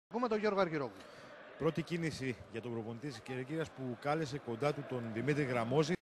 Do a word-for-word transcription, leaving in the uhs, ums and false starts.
Ακούμε τον Γιώργο Αργυρόγλου. Πρώτη κίνηση για τον προπονητή της Κερκύρας που κάλεσε κοντά του τον Δημήτρη Γραμμόζη.